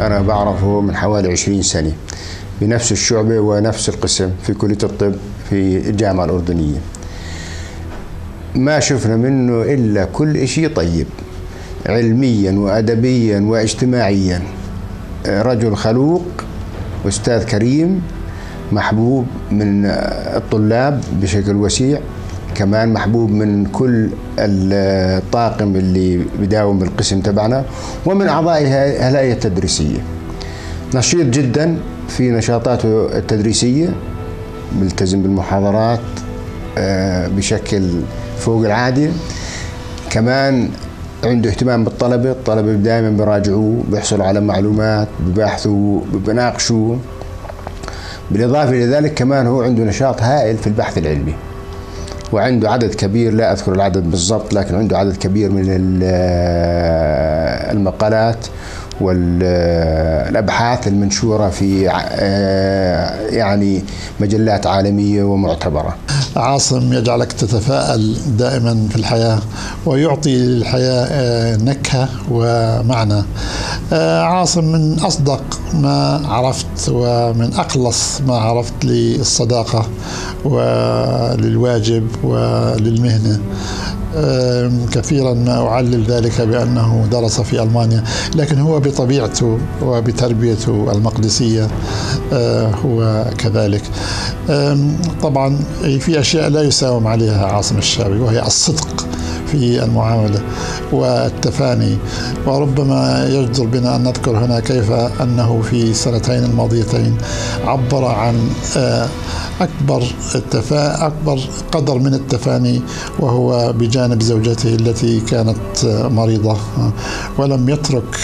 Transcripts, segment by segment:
أنا بعرفه من حوالي 20 سنة بنفس الشعبة ونفس القسم في كلية الطب في الجامعة الأردنية. ما شفنا منه إلا كل شيء طيب، علميا وأدبيا واجتماعيا. رجل خلوق، أستاذ كريم، محبوب من الطلاب بشكل وسيع، كمان محبوب من كل الطاقم اللي بداوم بالقسم تبعنا ومن أعضاء الهيئة التدريسية. نشيط جدا في نشاطاته التدريسية، ملتزم بالمحاضرات بشكل فوق العادة. كمان عنده اهتمام بالطلبة، الطلبة دائما بيراجعوه، بيحصلوا على معلومات، بباحثوا، بناقشوا. بالإضافة إلى ذلك كمان هو عنده نشاط هائل في البحث العلمي، وعنده عدد كبير، لا أذكر العدد بالضبط، لكن عنده عدد كبير من المقالات والأبحاث المنشورة في يعني مجلات عالمية ومعتبرة. عاصم يجعلك تتفائل دائما في الحياة ويعطي للحياة نكهة ومعنى. عاصم من أصدق ما عرفت ومن أخلص ما عرفت للصداقة وللواجب وللمهنة. كثيرا ما أعلل ذلك بأنه درس في ألمانيا، لكن هو بطبيعته وبتربيته المقدسية هو كذلك. طبعا في أشياء لا يساوم عليها عاصم الشابي، وهي الصدق في المعاملة والتفاني. وربما يجدر بنا أن نذكر هنا كيف أنه في السنتين الماضيتين عبر عن أكبر قدر من التفاني وهو بجانب زوجته التي كانت مريضة، ولم يترك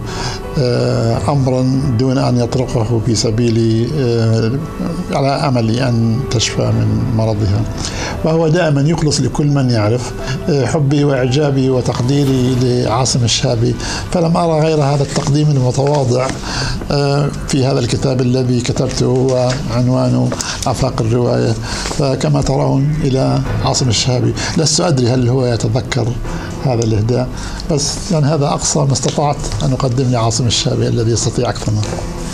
أمرا دون أن يطرقه في سبيل على أمل أن تشفى من مرضها. وهو دائما يخلص لكل من يعرف. حبي وإعجابي وتقديري لعاصم الشابي فلم أرى غير هذا التقديم المتواضع في هذا الكتاب الذي كتبته، هو عنوانه آفاق الرواية. فكما ترون إلى عاصم الشابي، لست أدري هل هو يتذكر هذا الإهداء، بس يعني هذا أقصى ما استطعت أن أقدم لعاصم الشابي الذي يستطيع أكثر منه.